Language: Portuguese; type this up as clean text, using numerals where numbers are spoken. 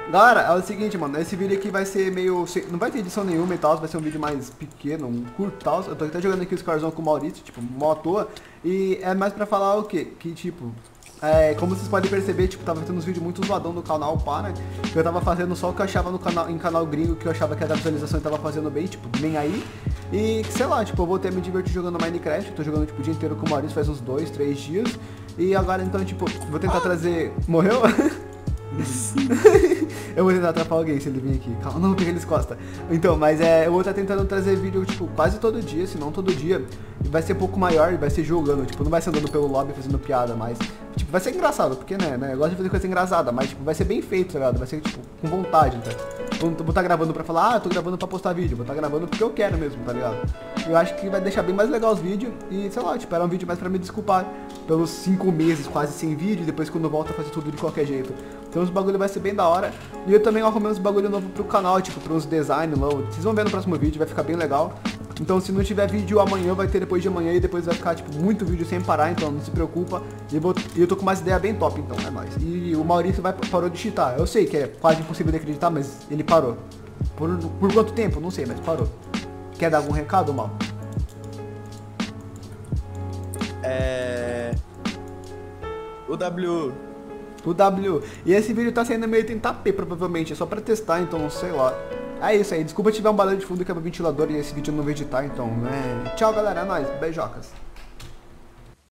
Galera, é o seguinte, mano, esse vídeo aqui vai ser meio... Não vai ter edição nenhuma e tal, vai ser um vídeo mais pequeno, um curto e tal. Eu tô até jogando aqui os Scarzão com o Maurício, tipo, mó à toa. E é mais pra falar o quê? Que, tipo... como vocês podem perceber, tipo, tava tendo uns vídeos muito zoadão no canal, pá, né? Eu tava fazendo só o que eu achava no canal, em canal gringo, que eu achava que a visualização tava fazendo bem, tipo, nem aí. E, sei lá, tipo, eu voltei a me divertir jogando Minecraft, eu tô jogando, tipo, o dia inteiro com o Maurício faz uns 2, 3 dias. E agora, então, tipo, vou tentar trazer... Morreu? Eu vou tentar atrapalhar alguém se ele vir aqui. Calma, não, peguei eles costas. Então, mas eu vou estar tentando trazer vídeo, tipo, quase todo dia, se não todo dia. E vai ser um pouco maior e vai ser jogando, tipo, não vai ser andando pelo lobby fazendo piada, mas... Tipo, vai ser engraçado, porque, né, eu gosto de fazer coisa engraçada, mas, tipo, vai ser bem feito, tá ligado? Vai ser, tipo, com vontade, tá? Vou estar gravando pra falar, eu tô gravando pra postar vídeo. Vou estar gravando porque eu quero mesmo, tá ligado? Eu acho que vai deixar bem mais legal os vídeos e, sei lá, tipo, era um vídeo mais pra me desculpar pelos 5 meses quase sem vídeo, e depois quando eu volto a fazer tudo de qualquer jeito. Então os bagulho vai ser bem da hora. E eu também arrumei uns bagulho novo pro canal, tipo, pra uns design lá. Vocês vão ver no próximo vídeo, vai ficar bem legal. Então se não tiver vídeo amanhã, vai ter depois de amanhã e depois vai ficar, tipo, muito vídeo sem parar, então não se preocupa. E eu tô com umas ideias bem top, então, é nóis. E o Maurício parou de cheatar. Eu sei que é quase impossível de acreditar, mas ele parou. Por quanto tempo? Não sei, mas parou. Quer dar algum recado, Mal? O W. E esse vídeo tá saindo meio 30p, provavelmente. É só pra testar, então, sei lá. É isso aí. Desculpa se tiver um barulho de fundo que é meu ventilador e esse vídeo eu não vou editar, então, Tchau, galera. É nóis. Beijocas.